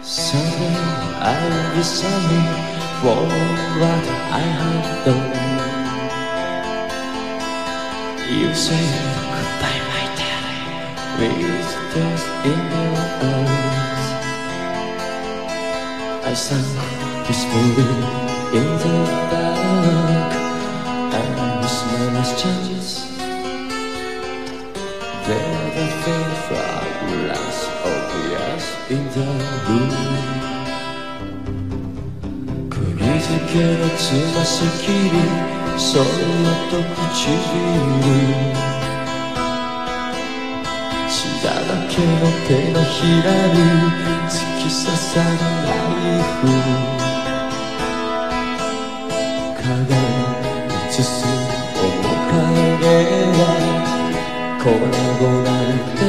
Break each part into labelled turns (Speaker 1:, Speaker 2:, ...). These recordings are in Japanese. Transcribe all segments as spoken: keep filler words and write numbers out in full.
Speaker 1: Someday I'll be sorry for what I have done. You say goodbye, my darling, with tears in your eyes. I sang peacefully in the dark, and miss my last chance. There the faint fragrance of years in the room. 釘付けのつま先にそっと唇、血だらけの手のひらに突き刺さるナイフ。鏡に映す面影は粉々で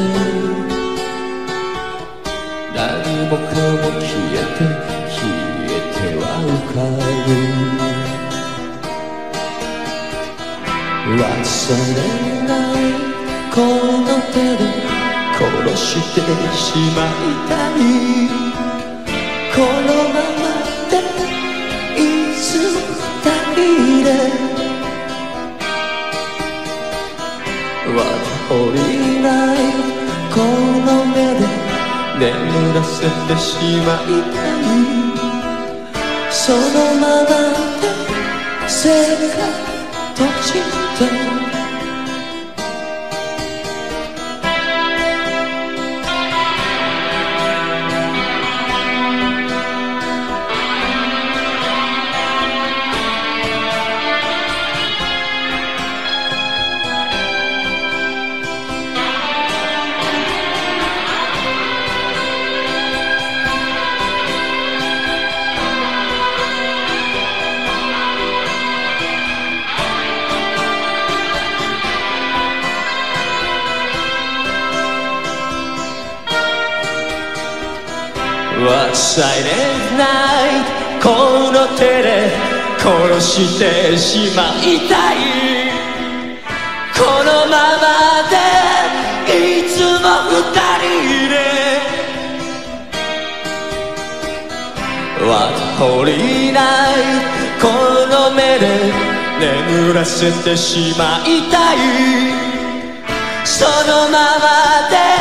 Speaker 1: 何もかも消えて消えては浮かぶ。忘れないこの手で殺してしまいたい。このままでいつも二人で降りないこの目で眠らせてしまいたい。そのままで世界閉じて忘れないこの手で殺してしまいたい。このままでいつも二人で降りないこの目で眠らせてしまいたい。そのままで